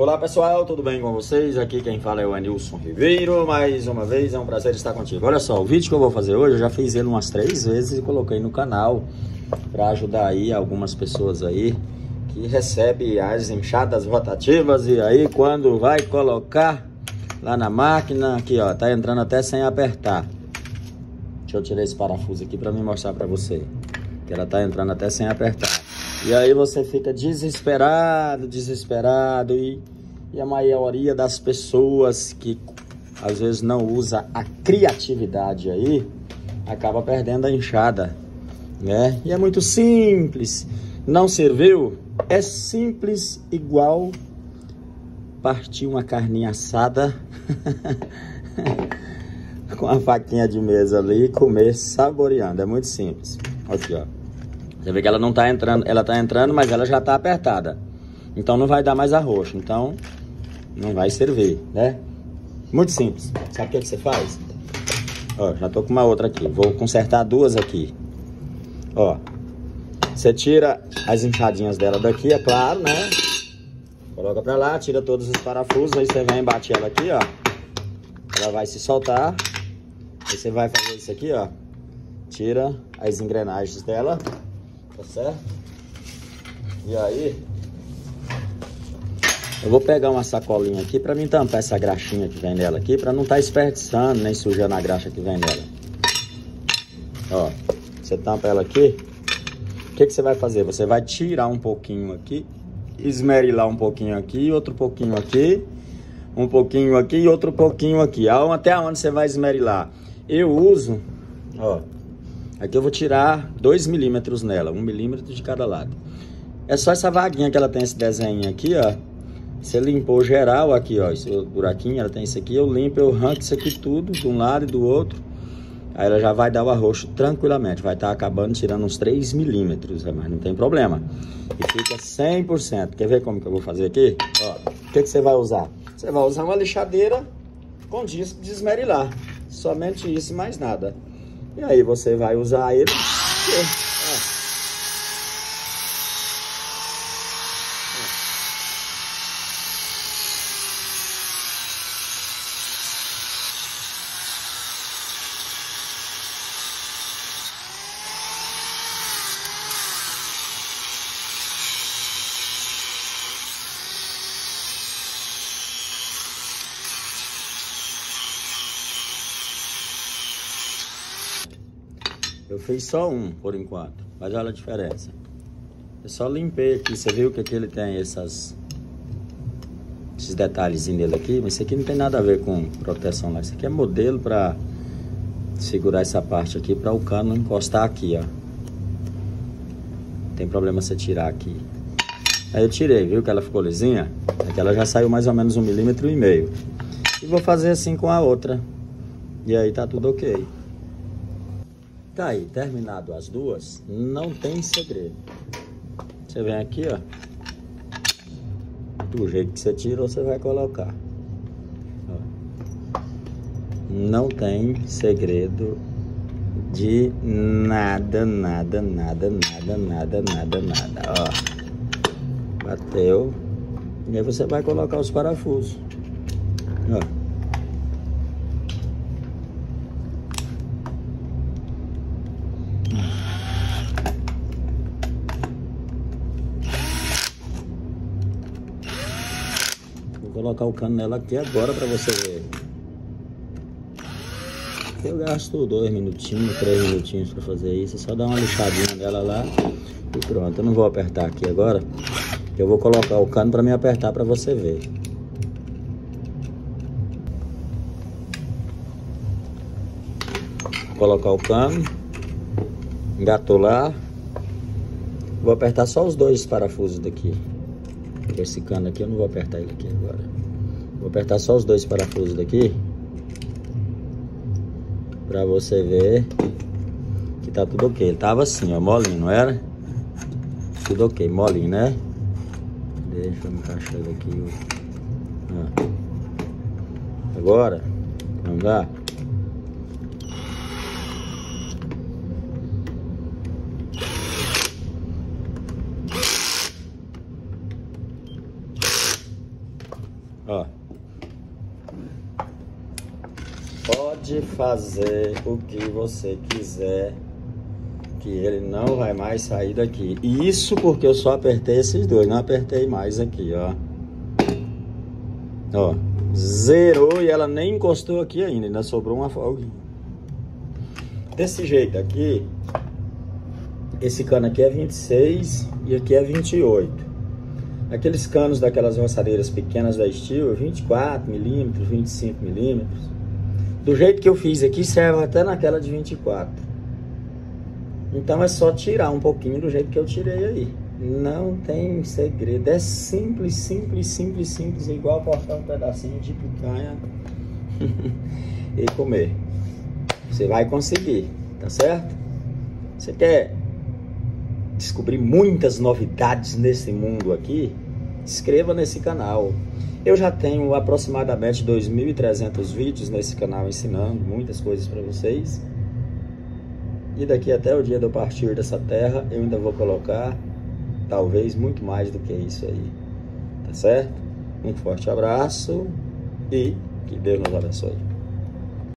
Olá pessoal, tudo bem com vocês? Aqui quem fala é o Anilson Ribeiro. Mais uma vez é um prazer estar contigo. Olha só, o vídeo que eu vou fazer hoje, eu já fiz ele umas 3 vezes e coloquei no canal para ajudar aí algumas pessoas aí que recebem as enxadas rotativas. E aí quando vai colocar lá na máquina, aqui ó, tá entrando até sem apertar. Deixa eu tirar esse parafuso aqui para me mostrar para você que ela tá entrando até sem apertar. E aí você fica desesperado e a maioria das pessoas que às vezes não usa a criatividade aí, acaba perdendo a enxada, né? E é muito simples, não serviu? É simples igual partir uma carninha assada com a faquinha de mesa ali e comer saboreando, é muito simples. Aqui ó. Você vê que ela não tá entrando, ela tá entrando, mas ela já tá apertada. Então não vai dar mais arroxo, então não vai servir, né? Muito simples. Sabe o que você faz? Ó, já tô com uma outra aqui. Vou consertar duas aqui. Ó, você tira as enxadinhas dela daqui, é claro, né? Coloca pra lá, tira todos os parafusos, aí você vem e bate ela aqui, ó. Ela vai se soltar. Aí você vai fazer isso aqui, ó. Tira as engrenagens dela. Tá certo? E aí eu vou pegar uma sacolinha aqui pra mim tampar essa graxinha que vem nela aqui, pra não tá desperdiçando nem sujando a graxa que vem nela. Ó, você tampa ela aqui. O que você vai fazer? Você vai tirar um pouquinho aqui, esmerilar um pouquinho aqui, outro pouquinho aqui, um pouquinho aqui e outro pouquinho aqui. Até onde você vai esmerilar? Eu uso, ó, aqui eu vou tirar 2 milímetros nela, 1 milímetro de cada lado. É só essa vaguinha que ela tem, esse desenho aqui, ó. Você limpou geral aqui, ó, esse buraquinho, ela tem isso aqui. Eu limpo, eu arranco isso aqui tudo, de um lado e do outro. Aí ela já vai dar o arroxo tranquilamente. Vai estar acabando tirando uns 3 milímetros, mas não tem problema. E fica 100%. Quer ver como que eu vou fazer aqui? Ó, o que você vai usar? Você vai usar uma lixadeira com disco de esmerilar. Somente isso e mais nada. E aí você vai usar ele. Eu fiz só um por enquanto, mas olha a diferença. Eu só limpei aqui, você viu que aqui ele tem esses detalhezinhos dele aqui, mas isso aqui não tem nada a ver com proteção lá. Isso aqui é modelo para segurar essa parte aqui, para o cano não encostar aqui, ó. Não tem problema você tirar aqui. Aí eu tirei, viu que ela ficou lisinha? Aqui ela já saiu mais ou menos 1,5 milímetros. E vou fazer assim com a outra. E aí tá tudo ok. Tá aí, terminado as duas, não tem segredo. Você vem aqui, ó. Do jeito que você tira, você vai colocar. Ó. Não tem segredo de nada. Ó. Bateu. E aí você vai colocar os parafusos. Ó. Vou colocar o cano nela aqui agora pra você ver. Eu gasto 2 minutinhos, 3 minutinhos pra fazer isso. É só dar uma lixadinha nela lá e pronto. Eu não vou apertar aqui agora. Eu vou colocar o cano pra me apertar pra você ver. Vou colocar o cano. Engatou lá. Vou apertar só os 2 parafusos daqui. Esse cano aqui eu não vou apertar ele aqui agora. Vou apertar só os 2 parafusos daqui, pra você ver que tá tudo ok. Ele tava assim, ó, molinho, não era? Tudo ok, molinho, né? Deixa eu encaixar ele aqui. Ó. Agora, vamos lá. Ó. Pode fazer o que você quiser, que ele não vai mais sair daqui. Isso porque eu só apertei esses dois, não apertei mais aqui, ó. Ó, zerou e ela nem encostou aqui ainda sobrou uma folguinha. Desse jeito aqui, esse cano aqui é 26 e aqui é 28. Aqueles canos daquelas roçadeiras pequenas da Stihl, 24 milímetros, 25 milímetros. Do jeito que eu fiz aqui, serve até naquela de 24. Então é só tirar um pouquinho do jeito que eu tirei aí. Não tem segredo. É simples, simples, simples, simples. Igual cortar um pedacinho de picanha e comer. Você vai conseguir, tá certo? Você quer descobrir muitas novidades nesse mundo aqui? Inscreva nesse canal. Eu já tenho aproximadamente 2.300 vídeos nesse canal ensinando muitas coisas para vocês. E daqui até o dia de eu partir dessa terra, eu ainda vou colocar talvez muito mais do que isso aí. Tá certo? Um forte abraço e que Deus nos abençoe.